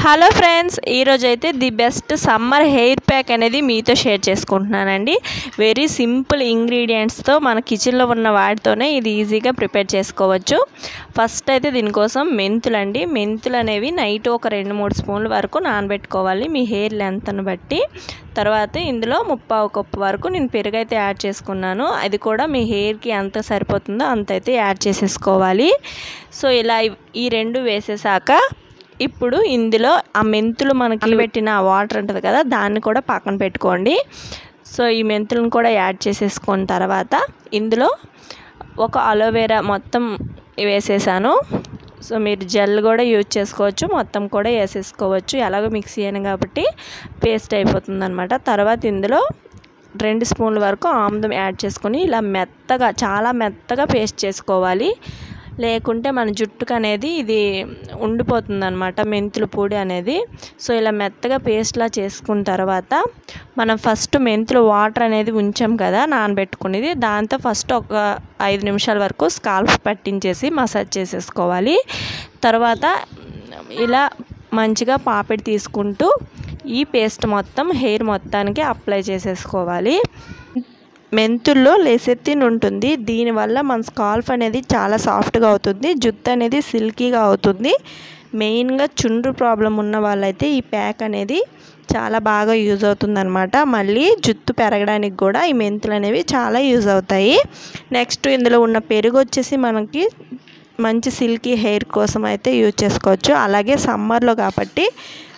Hello friends, ఈరోజు అయితే the best summer hair pack అనేది మీతో షేర్ చేసుకుంటున్నానండి. వెరీ సింపుల్ ఇంగ్రీడియంట్స్తో మన కిచెన్లో ఉన్న వాటితోనే ఇది ఈజీగా ప్రిపేర్ చేసుకోవచ్చు. ఫస్ట్ అయితే దీనికోసం మెంతులండి. మెంతులు అనేవి నైట్ ఒక 2-3 స్పూన్ల వరకు నానబెట్టుకోవాలి మీ హెయిర్ లెంత్ను బట్టి. తర్వాత ఇందులో 3/4 కప్పు వరకు నేను పెరుగు అయితే యాడ్ చేసుకున్నాను. అది కూడా మీ హెయిర్కి ఎంత సరిపోతుందో అంత అయితే యాడ్ చేసేసుకోవాలి. సో ఇలా ఈ రెండు వేసేసాక ఇప్పుడు ఇందులో ఆ మెంతులు మనకి పెట్టిన వాటర్ ఉంటుంది కదా, దాన్ని కూడా పక్కన పెట్టుకోండి. సో ఈ మెంతులను కూడా యాడ్ చేసేసుకున్న తర్వాత ఇందులో ఒక అలోవెరా మొత్తం వేసేసాను. సో మీరు జెల్ కూడా యూజ్ చేసుకోవచ్చు, మొత్తం కూడా వేసేసుకోవచ్చు. ఎలాగో మిక్సీ అయిన కాబట్టి పేస్ట్ అయిపోతుంది అనమాట. తర్వాత ఇందులో 2 స్పూన్ల వరకు ఆముదం యాడ్ చేసుకొని ఇలా మెత్తగా, చాలా మెత్తగా పేస్ట్ చేసుకోవాలి. లేకుంటే మన జుట్టుకు అనేది ఇది ఉండిపోతుంది అనమాట, మెంతుల పొడి అనేది. సో ఇలా మెత్తగా పేస్ట్లా చేసుకున్న తర్వాత మనం ఫస్ట్ మెంతులు వాటర్ అనేది ఉంచాం కదా నానబెట్టుకునేది, దాంతో ఫస్ట్ ఒక 5 నిమిషాల వరకు స్కాల్ప్ పట్టించేసి మసాజ్ చేసేసుకోవాలి. తర్వాత ఇలా మంచిగా పాపిడి తీసుకుంటూ ఈ పేస్ట్ మొత్తం హెయిర్ మొత్తానికి అప్లై చేసేసుకోవాలి. మెంతుల్లో లెసెథిన్ ఉంటుంది, దీనివల్ల మన స్కాల్ప్ అనేది చాలా సాఫ్ట్గా అవుతుంది, జుట్టు అనేది సిల్కీగా అవుతుంది. మెయిన్గా చుండ్రు ప్రాబ్లం ఉన్న వాళ్ళైతే ఈ ప్యాక్ అనేది చాలా బాగా యూజ్ అవుతుంది అనమాట. మళ్ళీ జుట్టు పెరగడానికి కూడా ఈ మెంతులు అనేవి చాలా యూజ్ అవుతాయి. నెక్స్ట్ ఇందులో ఉన్న పెరుగు వచ్చేసి మనకి మంచి సిల్కీ హెయిర్ కోసం అయితే యూజ్ చేసుకోవచ్చు. అలాగే సమ్మర్లో కాబట్టి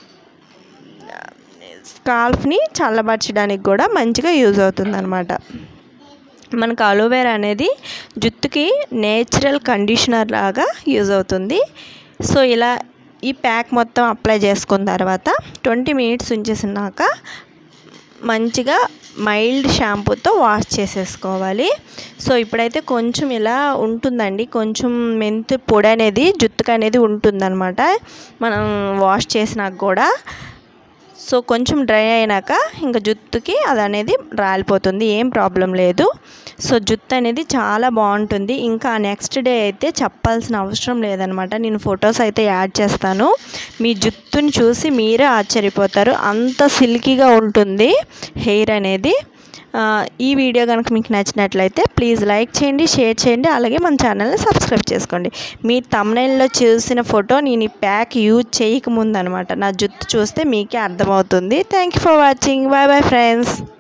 స్కాల్ప్ని చల్లబరచడానికి కూడా మంచిగా యూజ్ అవుతుంది అనమాట. మనకు అలోవెరా అనేది జుట్టుకి నేచురల్ కండిషనర్ లాగా యూజ్ అవుతుంది. సో ఇలా ఈ ప్యాక్ మొత్తం అప్లై చేసుకున్న తర్వాత 20 మినిట్స్ ఉంచేసినాక మంచిగా మైల్డ్ షాంపూతో వాష్ చేసేసుకోవాలి. సో ఇప్పుడైతే కొంచెం ఇలా ఉంటుందండి, కొంచెం మెంతు పొడి అనేది జుట్టుకు అనేది ఉంటుందన్నమాట మనం వాష్ చేసినాక కూడా. సో కొంచెం డ్రై అయినాక ఇంకా జుట్టుకి అది అనేది రాలిపోతుంది, ఏం ప్రాబ్లం లేదు. సో జుట్టు అనేది చాలా బాగుంటుంది. ఇంకా నెక్స్ట్ డే అయితే చెప్పాల్సిన అవసరం లేదనమాట. నేను ఫొటోస్ అయితే యాడ్ చేస్తాను, మీ జుట్టుని చూసి మీరే ఆశ్చర్యపోతారు, అంత సిల్కీగా ఉంటుంది హెయిర్ అనేది. ఈ వీడియో కనుక మీకు నచ్చినట్లయితే ప్లీజ్ లైక్ చేయండి, షేర్ చేయండి, అలాగే మన ఛానల్ని సబ్స్క్రైబ్ చేసుకోండి. మీ థంబ్నెయిల్లో చూసిన ఫోటో నేను ఈ ప్యాక్ యూజ్ చేయకముందు అనమాట, నా జుట్టు చూస్తే మీకే అర్థమవుతుంది. Thank you for watching. Bye bye friends.